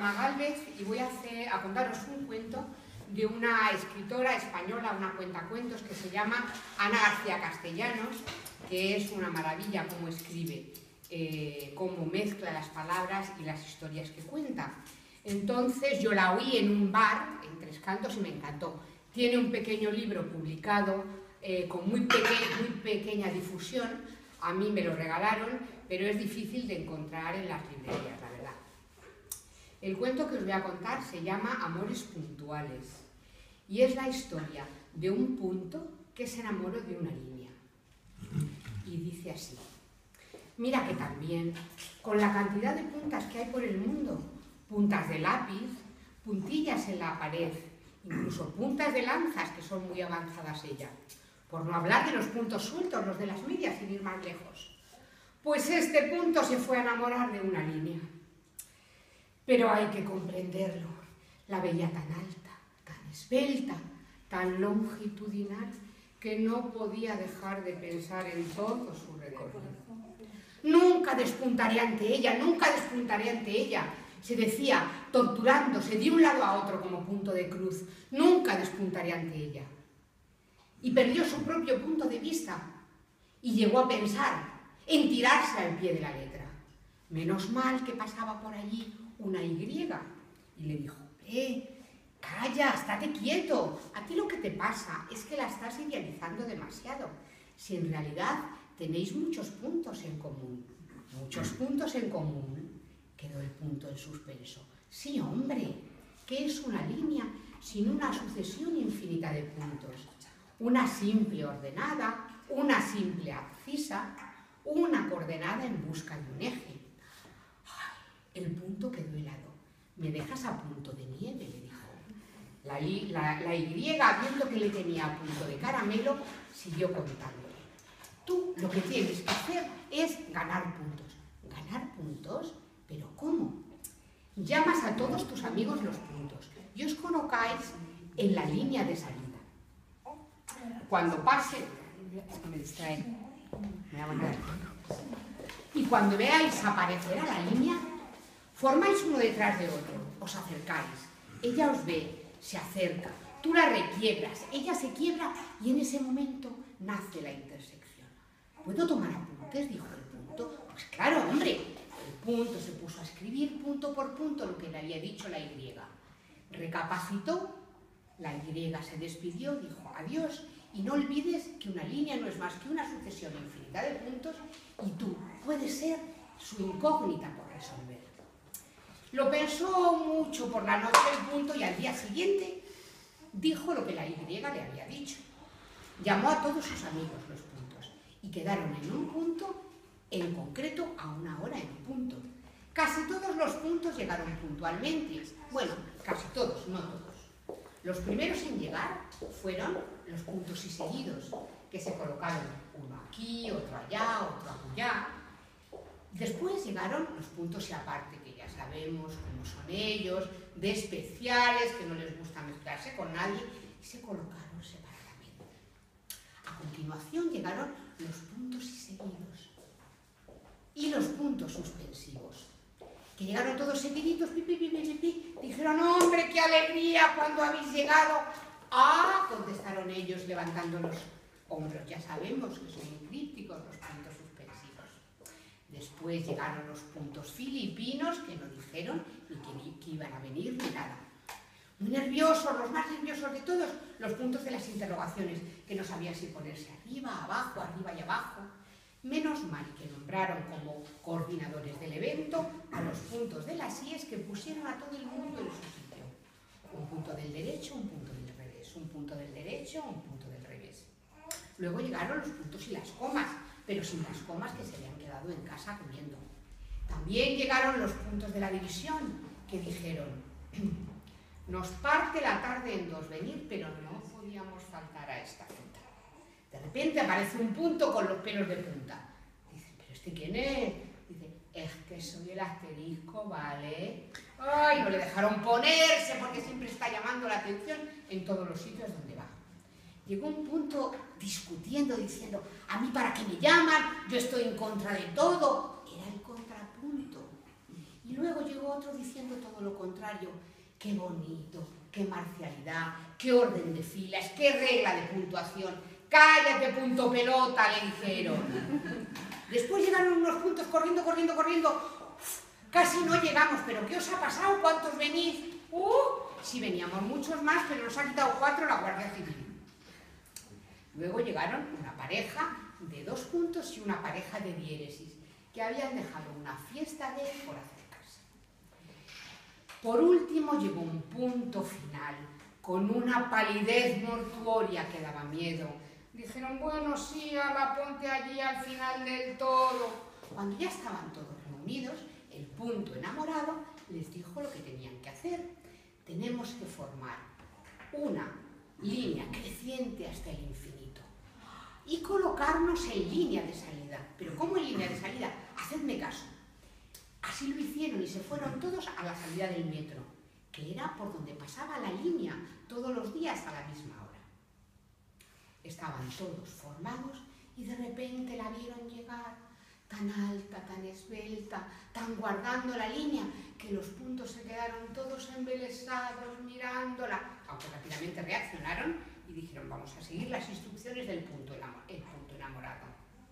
Palma Gálvez y voy a contaros un cuento de una escritora española, una cuentacuentos que se llama Ana García Castellanos, que es una maravilla cómo escribe, cómo mezcla las palabras y las historias que cuenta. Entonces yo la oí en un bar en Tres Cantos y me encantó. Tiene un pequeño libro publicado con muy pequeña difusión. A mí me lo regalaron, pero es difícil de encontrar en las librerías, la verdad. El cuento que os voy a contar se llama Amores puntuales y es la historia de un punto que se enamoró de una línea. Y dice así: mira que también, con la cantidad de puntas que hay por el mundo, puntas de lápiz, puntillas en la pared, incluso puntas de lanzas que son muy avanzadas ella, por no hablar de los puntos sueltos, los de las medias, sin ir más lejos. Pues este punto se fue a enamorar de una línea. Pero hay que comprenderlo, la veía tan alta, tan esbelta, tan longitudinal, que no podía dejar de pensar en todo su recorrido. Nunca despuntaré ante ella, nunca despuntaré ante ella, se decía, torturándose de un lado a otro como punto de cruz. Nunca despuntaré ante ella. Y perdió su propio punto de vista y llegó a pensar en tirarse al pie de la letra. Menos mal que pasaba por allí una Y y le dijo: calla, estate quieto, a ti lo que te pasa es que la estás idealizando demasiado, si en realidad tenéis muchos puntos en común. Muchos puntos en común. Quedó el punto en suspenso. Sí, hombre, ¿qué es una línea sin una sucesión infinita de puntos? Una simple ordenada, una simple abscisa, una coordenada en busca de un eje. El punto quedó helado. ¿Me dejas a punto de nieve?, le dijo. La Y, viendo que le tenía a punto de caramelo, siguió contándole. Tú lo que tienes que hacer es ganar puntos. ¿Ganar puntos? ¿Pero cómo? Llamas a todos tus amigos los puntos y os colocáis en la línea de salida. Cuando pase... Me distrae. Me va a mandar. Y cuando veáis aparecer a la línea, formáis uno detrás de otro, os acercáis, ella os ve, se acerca, tú la requiebras, ella se quiebra y en ese momento nace la intersección. ¿Puedo tomar apuntes?, dijo el punto. Pues claro, hombre. El punto se puso a escribir punto por punto lo que le había dicho la Y. Recapacitó, la Y se despidió, dijo adiós, y no olvides que una línea no es más que una sucesión infinita de puntos y tú puedes ser su incógnita por resolver. Lo pensó mucho por la noche el punto y al día siguiente dijo lo que la Y le había dicho. Llamó a todos sus amigos los puntos y quedaron en un punto, en concreto a una hora en punto. Casi todos los puntos llegaron puntualmente. Bueno, casi todos, no todos. Los primeros en llegar fueron los puntos y seguidos, que se colocaron uno aquí, otro allá, otro acullá. Después llegaron los puntos y aparte, que ya sabemos cómo son ellos, de especiales, que no les gusta mezclarse con nadie, y se colocaron separadamente. A continuación llegaron los puntos y seguidos y los puntos suspensivos, que llegaron todos seguiditos, dijeron: ¡hombre, qué alegría cuando habéis llegado! ¡Ah!, contestaron ellos levantando los hombros. Ya sabemos que son muy crípticos los puntos suspensivos. Después llegaron los puntos filipinos, que no dijeron ni que iban a venir ni nada. Muy nerviosos, los más nerviosos de todos, los puntos de las interrogaciones, que no sabían si ponerse arriba, abajo, arriba y abajo. Menos mal que nombraron como coordinadores del evento a los puntos de las IES, que pusieron a todo el mundo en su sitio. Un punto del derecho, un punto del revés, un punto del derecho, un punto del revés. Luego llegaron los puntos y las comas, pero sin las comas que se habían quedado en casa comiendo. También llegaron los puntos de la división, que dijeron: nos parte la tarde en dos venir, pero no podíamos faltar a esta cita. De repente aparece un punto con los pelos de punta. Dicen: ¿pero este quién es? Dice: es que soy el asterisco, ¿vale? Ay, no le dejaron ponerse porque siempre está llamando la atención en todos los sitios donde va. Llegó un punto discutiendo, diciendo: a mí para qué me llaman, yo estoy en contra de todo. Era el contrapunto. Y luego llegó otro diciendo todo lo contrario. contrario. ¡Qué bonito! ¡Qué marcialidad! ¡Qué orden de filas! ¡Qué regla de puntuación! ¡Cállate, punto pelota!, le dijeron. Después llegaron unos puntos corriendo, corriendo, corriendo. Casi no llegamos, pero ¿qué os ha pasado? ¿Cuántos venís? Sí, veníamos muchos más, pero nos ha quitado 4 la Guardia Civil. Luego llegaron una pareja de 2 puntos y una pareja de diéresis, que habían dejado una fiesta de por acercarse. Por último llegó un punto final, con una palidez mortuoria que daba miedo. Dijeron, bueno, sí, ala, ponte allí al final del todo. Cuando ya estaban todos reunidos, el punto enamorado les dijo lo que tenían que hacer. Tenemos que formar una línea creciente hasta el infinito y colocarnos en línea de salida. ¿Pero cómo en línea de salida? Hacedme caso. Así lo hicieron y se fueron todos a la salida del metro, que era por donde pasaba la línea todos los días a la misma hora. Estaban todos formados y de repente la vieron llegar, tan alta, tan esbelta, tan guardando la línea, que los puntos se quedaron todos embelesados mirándola, aunque rápidamente reaccionaron y dijeron, vamos a seguir las instrucciones del punto enamorado.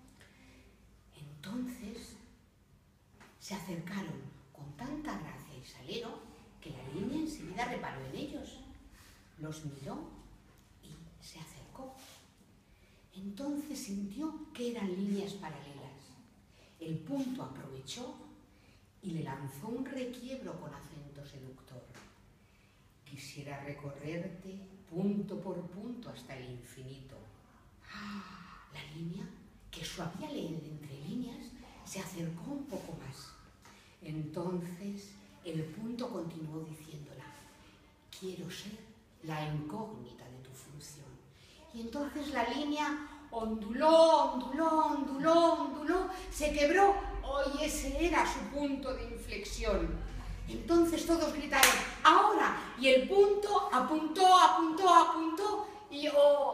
Entonces se acercaron con tanta gracia y salero que la línea enseguida reparó en ellos, los miró y se acercó. Entonces sintió que eran líneas paralelas. El punto aprovechó y le lanzó un requiebro con acento seductor. Quisiera recorrerte punto por punto hasta el infinito. La línea, que sabía leer entre líneas, se acercó un poco más. Entonces el punto continuó diciéndola, quiero ser la incógnita de tu función. Y entonces la línea onduló, onduló, onduló, onduló, se quebró, y ese era su punto de inflexión. Entonces todos gritaron, ¡ahora! Y el punto apuntó, apuntó, apuntó, y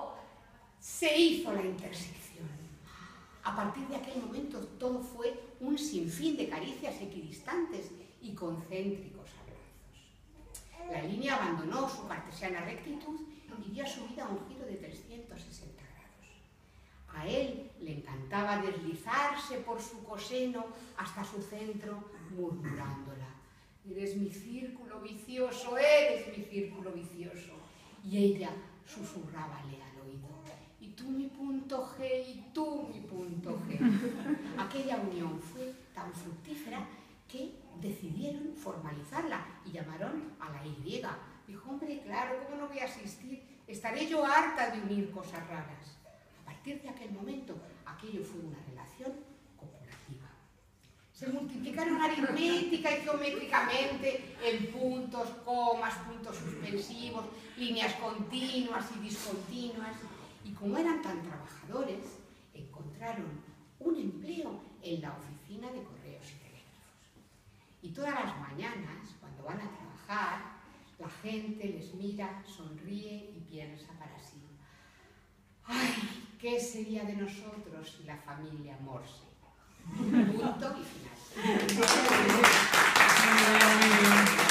se hizo la intersección. A partir de aquel momento todo fue un sinfín de caricias equidistantes y concéntricos abrazos. La línea abandonó su cartesiana rectitud y dio a su vida un giro de 360 grados. A él le encantaba deslizarse por su coseno hasta su centro, murmurándola. Eres mi círculo vicioso, eres mi círculo vicioso. Y ella susurrábale al oído. Y tú mi punto G, y tú mi punto G. Aquella unión fue tan fructífera que decidieron formalizarla y llamaron a la Y. Dijo, hombre, claro, ¿cómo no voy a asistir? Estaré yo harta de unir cosas raras. A partir de aquel momento, aquello fue una relación copulativa. Se multiplicaron aritmética y geométricamente en puntos, comas, puntos suspensivos, líneas continuas y discontinuas. Y como eran tan trabajadores, encontraron un empleo en la oficina de correos y telégrafos. Y todas las mañanas, cuando van a trabajar, la gente les mira, sonríe y piensa para sí, ¡ay! ¿Qué sería de nosotros si la familia Morse? Punto y final.